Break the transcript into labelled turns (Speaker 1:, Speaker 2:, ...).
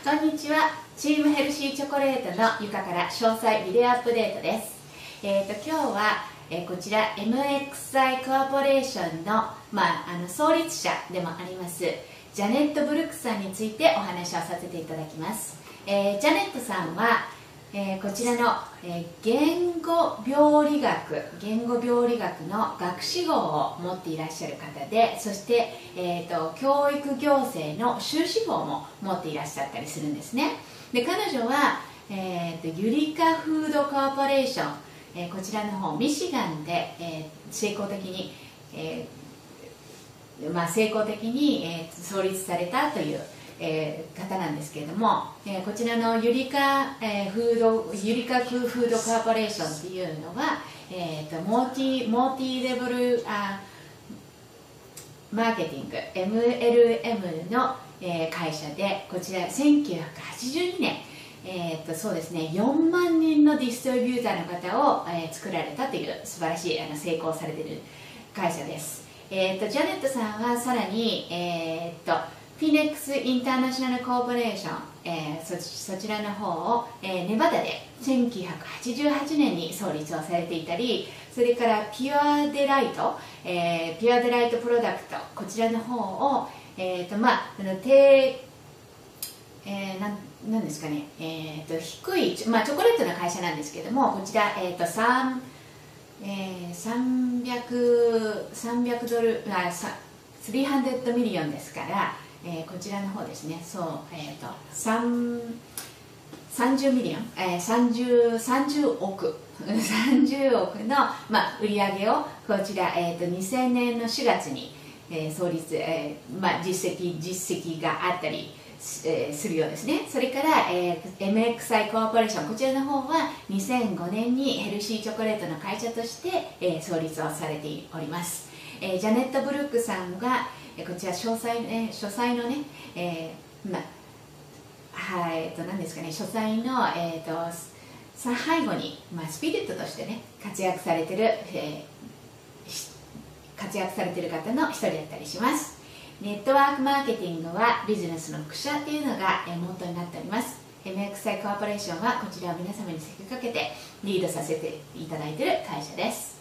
Speaker 1: こんにちは。チームヘルシーチョコレートのゆかから詳細ビデオアップデートです。今日は、こちら MXI コーポレーションの、創立者でもありますジャネット・ブルックさんについてお話をさせていただきます。ジャネットさんは、こちらの、言語病理学の学士号を持っていらっしゃる方で、そして、教育行政の修士号も持っていらっしゃったりするんですね。で、彼女は、ユリカフードコーポレーション、こちらの方ミシガンで、成功的に、創立されたという方なんですけれども、こちらのユリカフードコーポレーションっていうのは、モーティレベルマーケティング MLM の、会社で、こちら1982年、そうですね、4万人のディストリビューターの方を、作られたという素晴らしい成功されている会社です。ジャネットさんはさらに、フィネックス・インターナショナル・コーポレーション、そちらの方を、ネバダで1988年に創立をされていたり、それからピュアデライトプロダクト、こちらの方を、なんですかね、低い、チョコレートの会社なんですけども、こちら、300ドル、300ミリオンですから、こちらの方ですね、そう、30ミリオン、30億の、売り上げをこちら、2000年の4月に、創立、実績があったりするようですね。それから、MXI コーポレーション、こちらの方は2005年にヘルシーチョコレートの会社として、創立をされております。ジャネット・ブルックさんがこちら書斎のね、何ですかね、書斎の、背後に、スピリットとしてね、活躍されてる方の一人だったりします。ネットワークマーケティングはビジネスの複写っていうのがモットーになっております。MXI コーポレーションはこちらを皆様に先駆けてリードさせていただいている会社です。